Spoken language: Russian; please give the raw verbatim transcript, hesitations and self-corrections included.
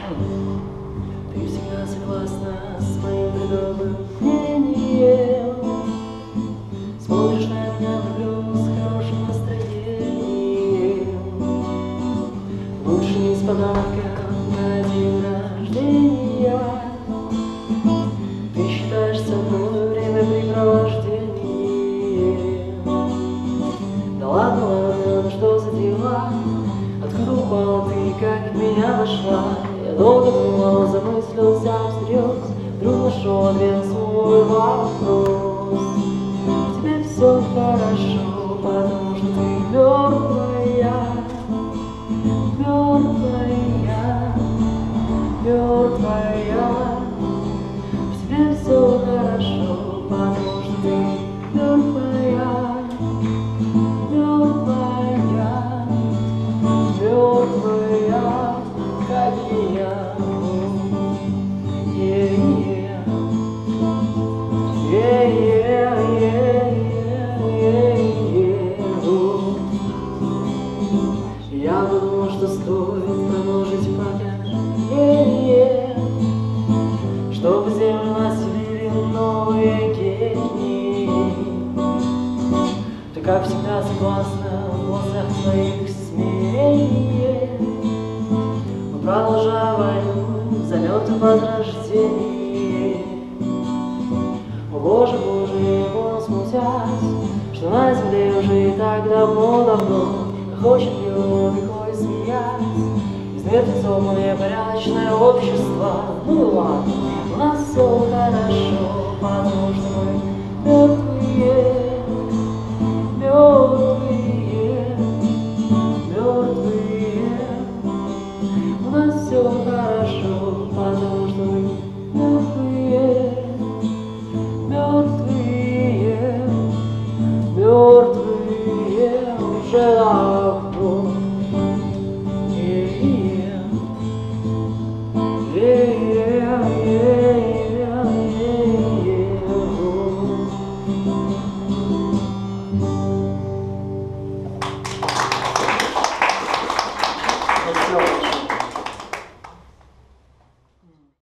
Ты всегда согласна с моим бредовым мнением. Смотришь на меня, люблю, с хорошим настроением. Лучше не с подарком на день рождения. Ты считаешь со мной времяпрепровождение. Да ладно, ладно, ну что за дела? Откуда упала ты, как в меня вошла? Я долго думал, замыслился всерьез, вдруг нашел ответ на свой вопрос. В тебе все хорошо, потому что ты мертвая, мертвая, мертвая. В тебе все хорошо, потому что ты мертвая, мертвая, мертвая, как и я. Yeah, yeah. Yeah, yeah, yeah, yeah, yeah, yeah. Я подумал, что стоит продолжить поколение, чтобы землю населили новые гении. Ты, как всегда, согласна в глазах твоих смирения. Мы продолжаем войну, заметы возрождения. О Боже, Боже, его смутясь, что на земле уже и так давно-давно хочет его легко смеясь. Из мертвецов мне порядочное общество. Ну и ладно, у нас все хорошо, потому что мы мертвые, мертвые, мертвые. У нас все хорошо, потому что мы мертвые, мертвые, мертвые уже давно. Yeah, yeah, yeah, yeah, yeah.